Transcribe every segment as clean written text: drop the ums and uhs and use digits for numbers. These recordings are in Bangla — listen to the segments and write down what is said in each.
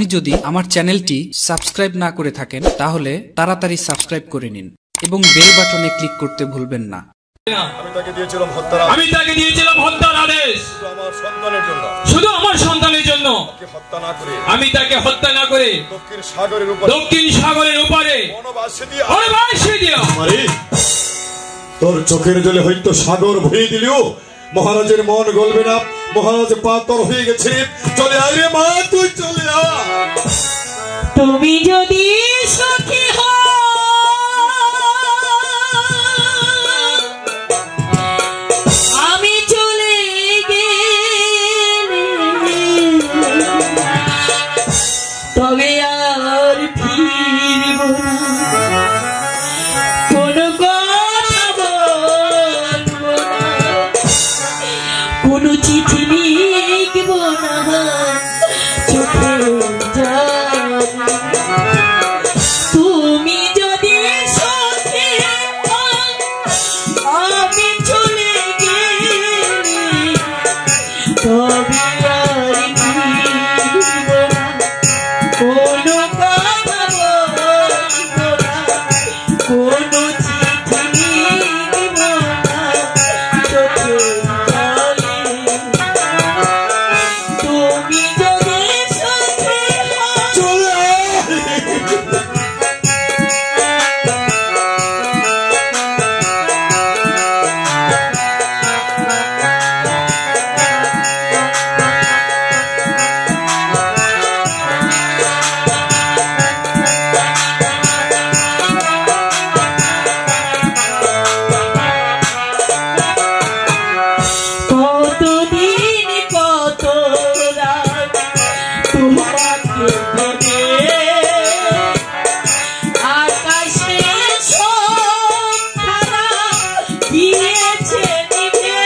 যদি আমার চ্যানেলটি সাবস্ক্রাইব না করে থাকেন তাহলে তাড়াতাড়ি সাবস্ক্রাইব করে নিন এবং বেল বাটনে ক্লিক করতে ভুলবেন না। আমি তাকে দিয়েছিলাম হত্যার আদেশ শুধু আমার সন্তানের জন্য। আমি তাকে হত্যা না করে দক্ষিণ সাগরের উপরে তোর চোখের জলে হয়তো সাগর ভরিয়ে দিলেও মহারাজের মন গলবে না। মহারাজ পাতর হয়ে গেছে। চলে আয় রে মা, তুই চলে আয়। তুমি যদি সখী আমি চলে গেলে তবে আর ফিরব না। কোনো কথা বলব না, কোনো চিঠি লিখব না, চোখে তুমি যদি সখী আমি চলে গেলে তবে আর ফিরব না। কোনো কথা বলব না, কোনো চিঠি লিখব না, চোখে তুমি যদি সখী কতদিন কত রাত তোমাকে ভেবে আকাশে সব তারা দিয়েছে নিভে।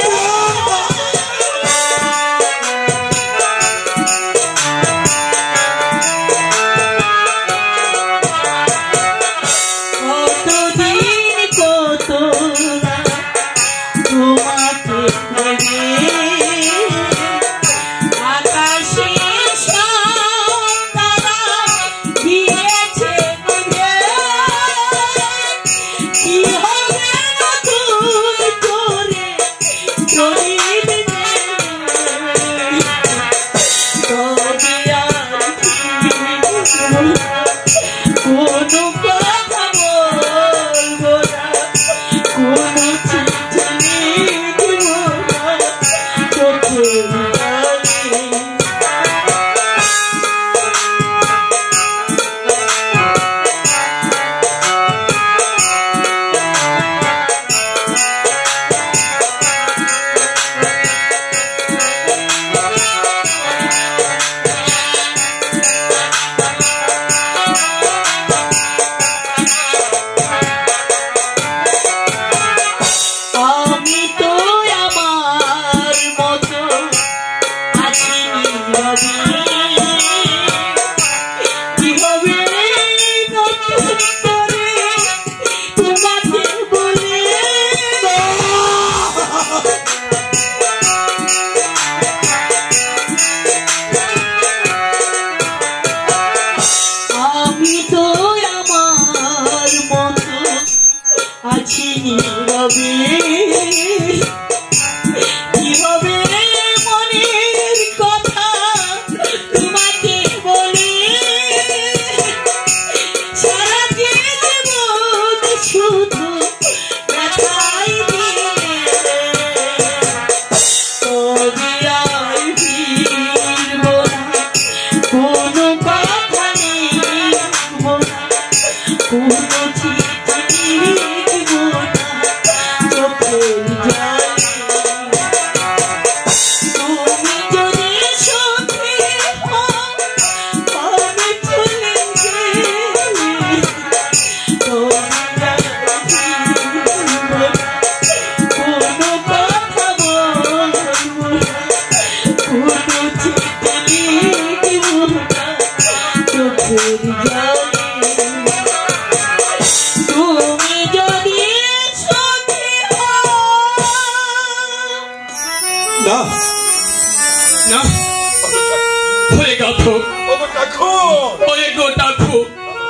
কতদিন কত রাত তোমাকে ভেবে আকাশে সব তারা দিয়েছে নিভে। কি হবে নতুন করে চলিবে তবে আর ফিরব না। কোনো কথা বলব না, কোনো চিঠি লিখব না, চোখের জলে। আমি তো আমার মতো আছি নীরবে। কি হবে নতুন করে তোমাকে বলে। আমি তো আমার মতো আছি নীরবে। কি হবে মনের কথা তোমাকে বলে। সারা জীবন শুধু ব্যথাই দিলে তবে আর ফিরব না। কোনো কথা লিখব না, কোনো চিঠি লিখব না, চোখের জলে। তুমি যদি সখী আমি চলে গেলে তবে আর ফিরব না। কোনো কথা বলব না, কোনো চিঠি লিখব না, চোখের জলে। তুমি যদি সখী না না হয়ে গেল। ওরে গোটা খুব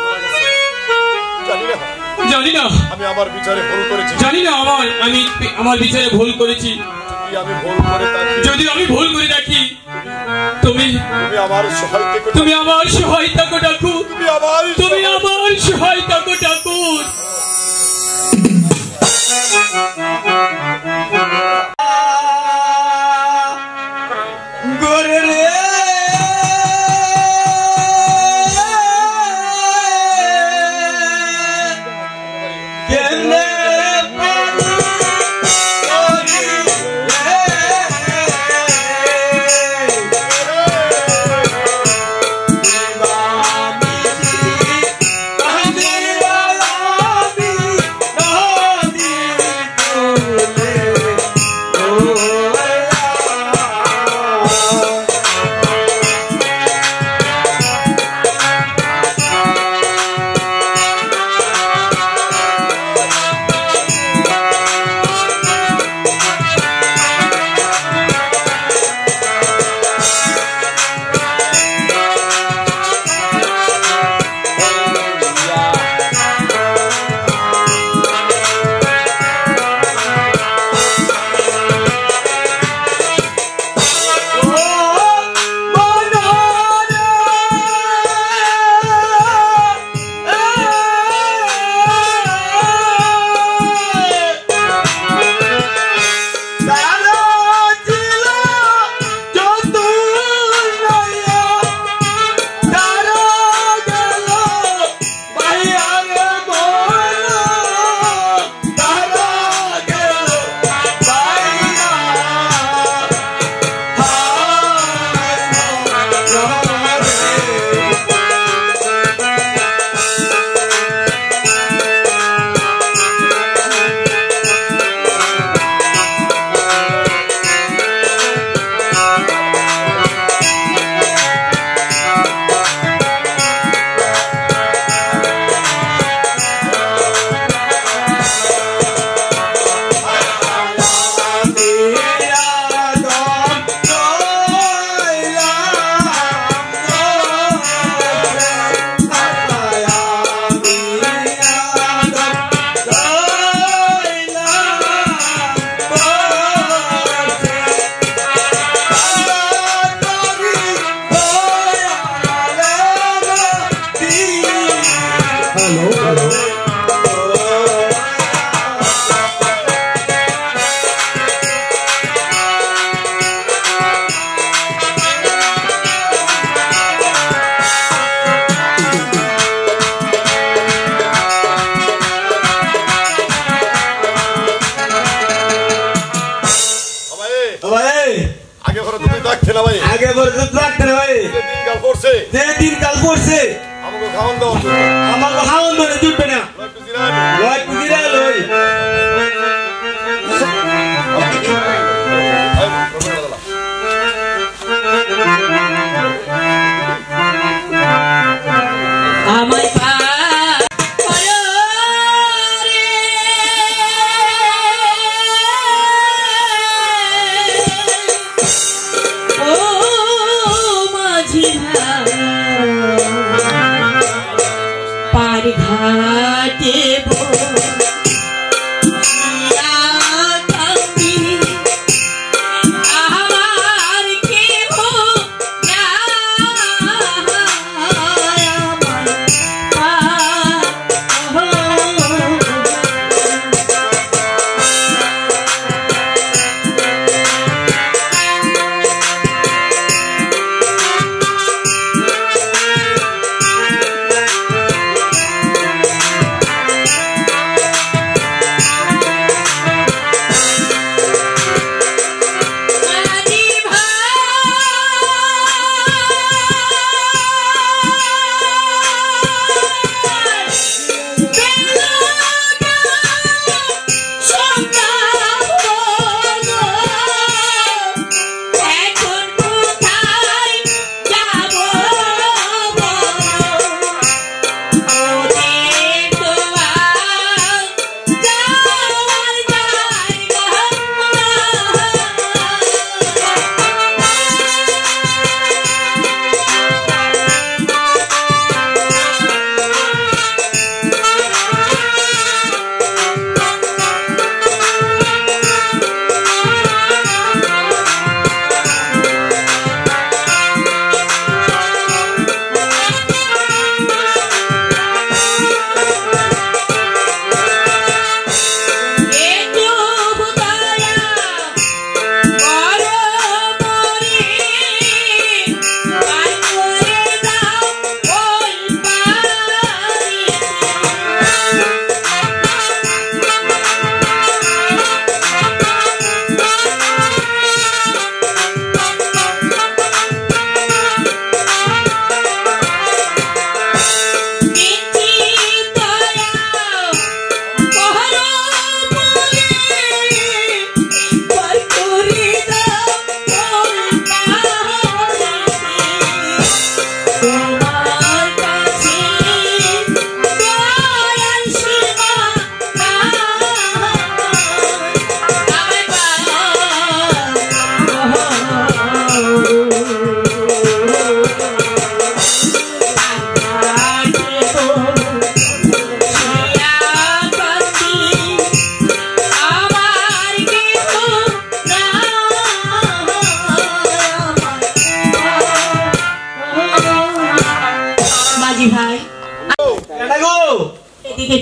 জানি না আমি আমার বিচারে ভুল করেছি, জানি না আমি আমার বিচারে ভুল করেছি। যদি আমি ভুল করে থাকি তুমি আমার সহায়তা কো ডাকো, তুমি আমার সহায়তা কো ডাকো।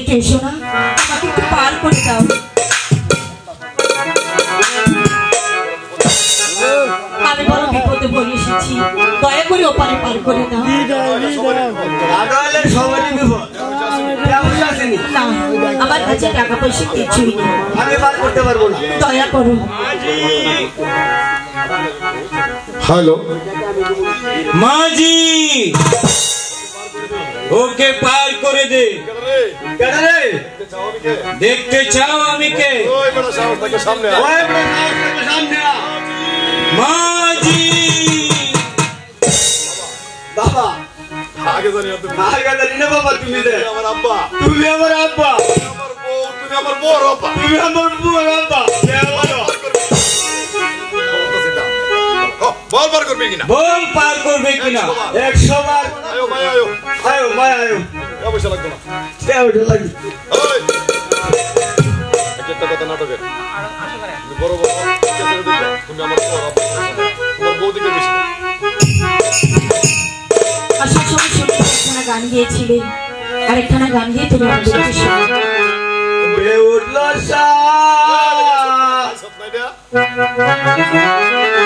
একটু এসো না, আমাকে একটু পার করে দাও। আমি বড় বিপদে পড়ে এসেছি, দয়া করে ওপারে পার করে দাও। না, আমার কাছে টাকা পয়সা কিছুই নেই, আমি পার করতে পারবো না, দয়া করো। হ্যালো মাঝি, ওকে পার করে দে। দেখতে চাও আমি কে? মাঝি বাবা, আগে জানি না তুমি, আগে জানি না বাবা, তুমি আমার আব্বা, তুমি আমার আব্বা, আমার বউ, তুমি আমার বড় আব্বা, তুমি আমার বড় আব্বা। বল পার করবে কিনা, বল পার করবে কিনা? 100 বার। আয়ো ভাই আয়ো, আয়ো ভাই আয়ো, পয়সা লাগবে না, ওটা লাগবে। ওই একটা কথা নাটকের তুমি বড় বড় তুমি আমার বড় আব্বা, তোমার বউ দিকে বেশি আসার সময় শুনে একখানা গান গিয়েছিলে, আর একখানা গান গিয়ে তুমি আমাদেরকে শোনাও। উঠলো সা সব নাই দেয়া